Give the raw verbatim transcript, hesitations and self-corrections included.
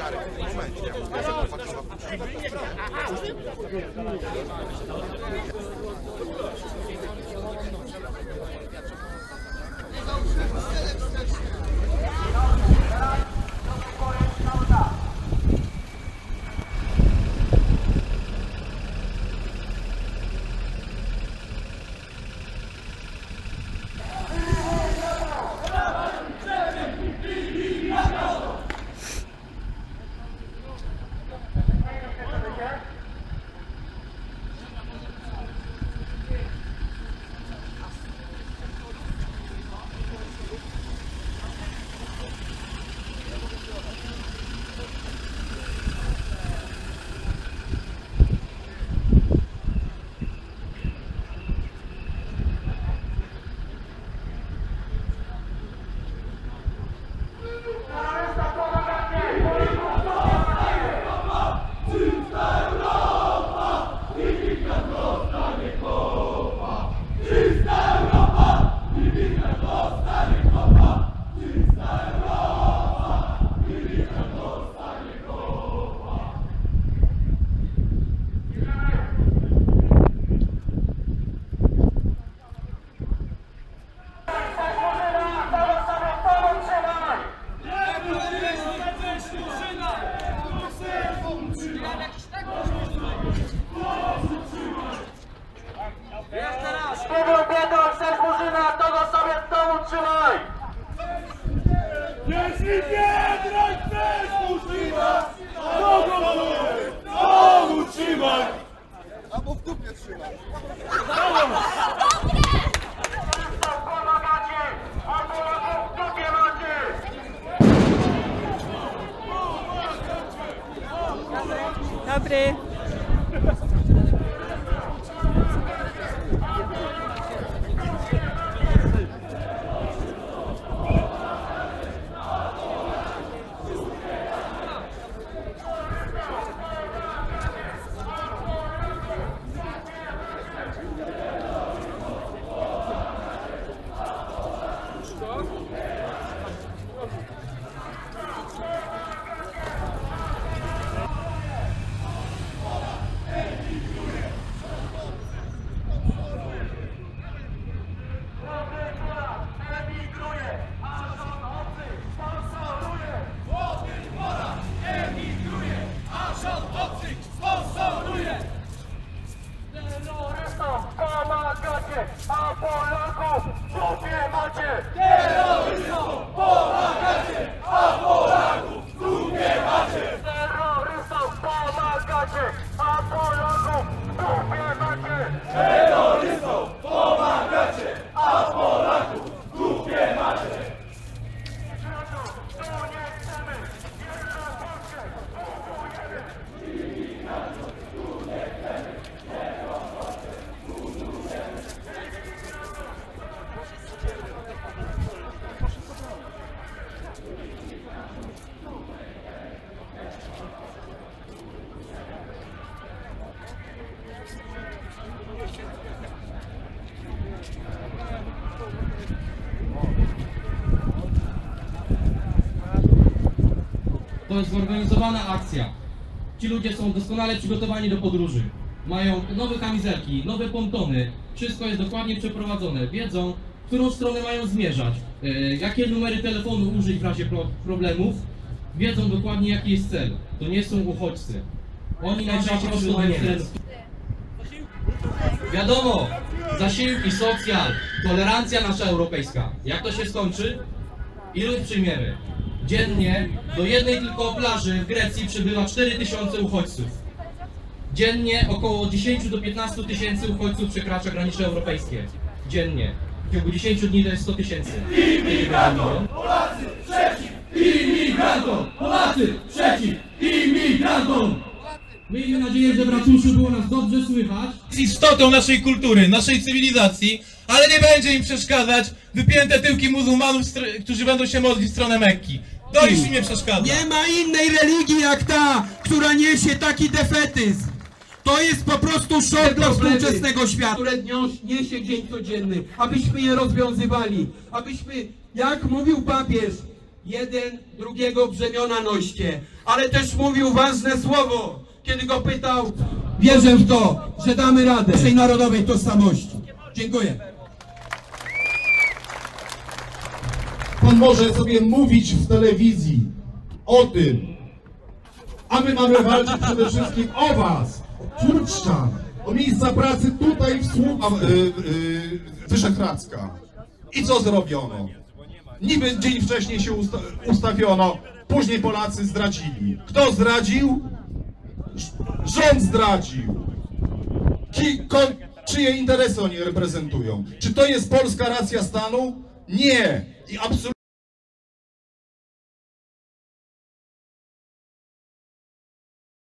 Jeśli Biedroń chcesz utrzymać, to go utrzymaj! Albo w dupie trzymaj! Pomagacie! Albo w dupie macie! Dobry. A Polaków w dupie macie! Terrorystom pomagacie, a Polaków w dupie macie! Terrorystom pomagacie, a Polaków w dupie macie! Terrorystom pomagacie, a Polaków w dupie macie! Tu nie chcemy! Wierzę w Polskę! To jest zorganizowana akcja. Ci ludzie są doskonale przygotowani do podróży. Mają nowe kamizelki, nowe pontony. Wszystko jest dokładnie przeprowadzone. Wiedzą, w którą stronę mają zmierzać. E, jakie numery telefonu użyć w razie pro problemów. Wiedzą dokładnie, jaki jest cel. To nie są uchodźcy. Oni najczęściej potrzebują celu. Wiadomo, zasiłki, socjal, tolerancja nasza europejska. Jak to się skończy? Ilu przyjmiemy? Dziennie do jednej tylko plaży w Grecji przybywa cztery tysiące uchodźców. Dziennie około dziesięć do piętnastu tysięcy uchodźców przekracza granice europejskie. Dziennie. W ciągu dziesięciu dni to jest sto tysięcy. Imigrantom! Polacy przeciw! Imigrantom! Polacy przeciw! Imigrantom! Miejmy nadzieję, że bratuszu było nas dobrze słychać. Istotą naszej kultury, naszej cywilizacji, ale nie będzie im przeszkadzać wypięte tyłki muzułmanów, którzy będą się modlić w stronę Mekki. To już im nie przeszkadza. Nie ma innej religii jak ta, która niesie taki defetyzm. To jest po prostu szok dla współczesnego świata, które niesie dzień codzienny, abyśmy je rozwiązywali, abyśmy, jak mówił papież, jeden drugiego brzemiona noście. Ale też mówił ważne słowo, kiedy go pytał, wierzę w to, że damy radę naszej narodowej tożsamości. Dziękuję. Pan może sobie mówić w telewizji o tym, a my mamy walczyć przede wszystkim o was, o Turczczan, o miejsca pracy tutaj w Słupsku. Yy, yy, Wyszehradzka. I co zrobiono? Niby dzień wcześniej się usta ustawiono, później Polacy zdradzili. Kto zdradził? Rząd zdradził. Ki czyje interesy oni reprezentują? Czy to jest polska racja stanu? Nie. I absolutnie